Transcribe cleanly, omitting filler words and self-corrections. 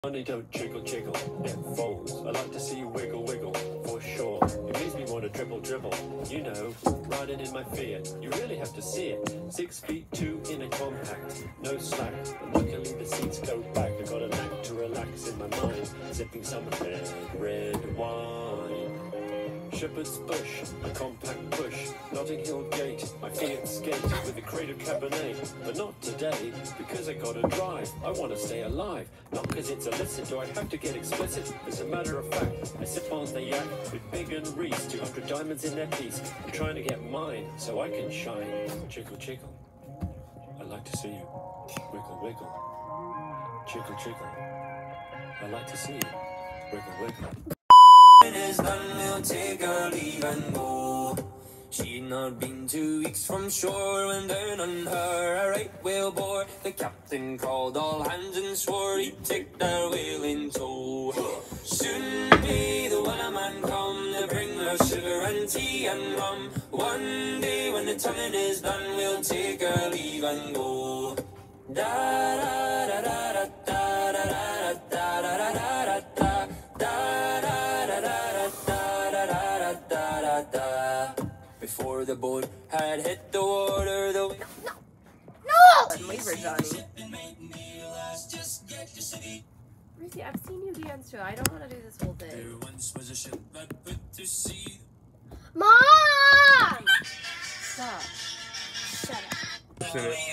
Money don't jiggle, jiggle, it folds. I like to see you wiggle, wiggle, for sure. It makes me want to dribble, dribble. You know, riding in my Fiat, you really have to see it. 6'2" in a compact, no slack. And luckily the seats go back. I got a knack to relax in my mind, sipping some red wine. Shepherd's Bush, a compact push, Notting Hill Gate, my Fiat skate with a crate of Cabernet. But not today, because I gotta drive. I wanna stay alive, not because it's illicit. Do I have to get explicit? As a matter of fact, I sip on the yak with Big and Reese, 200 diamonds in their piece. I'm trying to get mine so I can shine. Jiggle, jiggle, I like to see you. Wiggle, wiggle, jiggle, jiggle, I like to see you. Wiggle, wiggle. When it's done, we'll take our leave and go. She'd not been 2 weeks from shore when down on her a right whale bore. The captain called all hands and swore he'd take their whale in tow. Soon may the wellerman come to bring us sugar and tea and rum. One day when the tonguing is done, we'll take our leave and go. Da da da da da da da da da da da da da. Before the boat had hit the water, the Ruthie, I've seen you dance too. I don't want to do this whole thing. there once was a ship that put to sea. Mom! Stop. Shut up.